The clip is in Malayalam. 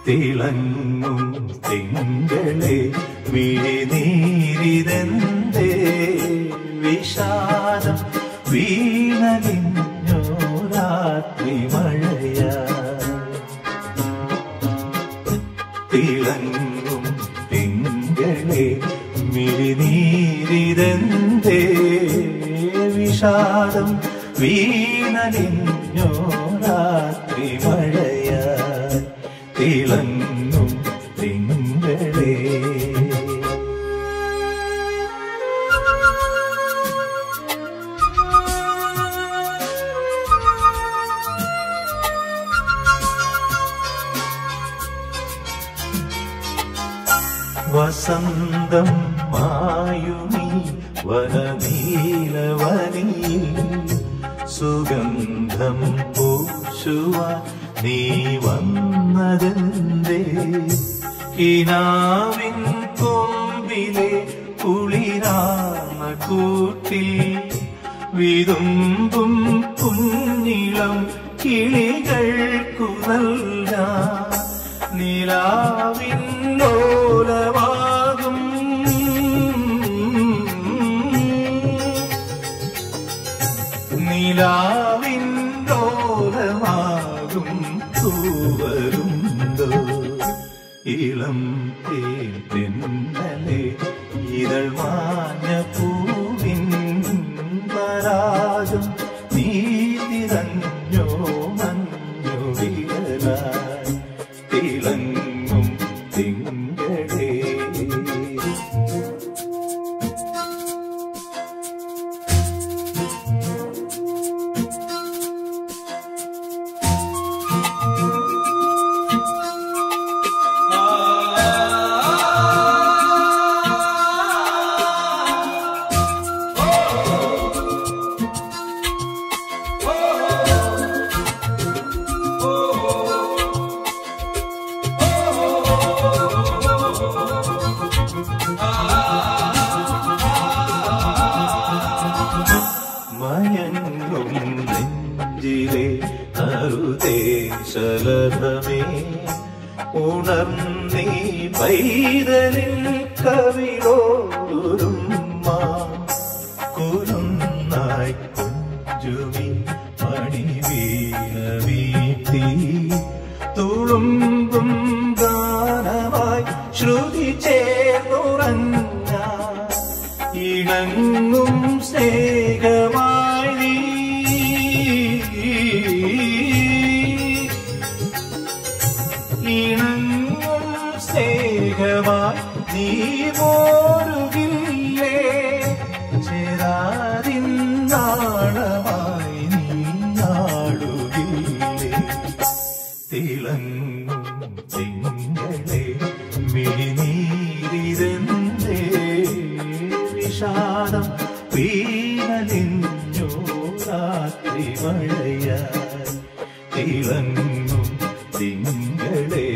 തിളങ്ങും തിങ്കളെ മിഴിനീരിതെന്തേ വിഷാദം വീണലിഞ്ഞോ രാത്രി മഴയ തിളങ്ങും തിങ്കളെ മിഴിനീരിതെന്തേ വിഷാദം വീണലിഞ്ഞോ രാത്രി മഴയ തിളങ്ങും തിങ്കളേ വസന്തം മായുമീ വനനീലവനിയിൽ സുഗന്ധം പൂശുവാൻ നീ വന്നതെന്തേ കിനാവിൻ കൊമ്പിലെ കുളിരാർന്ന കൂട്ടിൽ വിതുമ്പും കുഞ്ഞിളം കിളികൾക്കു നൽകാൻ നിലാവിൻ ലോലമാകും നിലാവിൻ ലോലമാകും തൂവരുണ്ടോ ഇളം തേൻ തെന്നലെ ഇതൾ മാഞ്ഞ പൂവിൻ പരാഗം നീ തിരഞ്ഞോ മഞ്ഞു വിരലായി തിളങ്ങും തിങ്കളേ മയങ്ങും നെഞ്ചിലെ അരുതേശലഭമേ ഉണർന്നീ പൈതലിൽ കവിളോരുമ്മ കുരുന്നായി കുഞ്ചുമി മണിവീണ വീട്ടി തുളുമ്പും ഗാനമായി ശ്രുതി ചേർന്നുറങ്ങ ഇണങ്ങും സ്നേഹമായി ഇണങ്ങും സ്നേഹമായി നീ മോരുകില്ലേ ചേരാതിൻ നാളമായി നീ നാടുകില്ലേ തിളങ്ങും തിങ്കളെ മിഴിനീരിതെന്തേ വിഷാദം വീണലിഞ്ഞോ രാത്രി മഴയ തിളങ്ങും തിങ്കളേ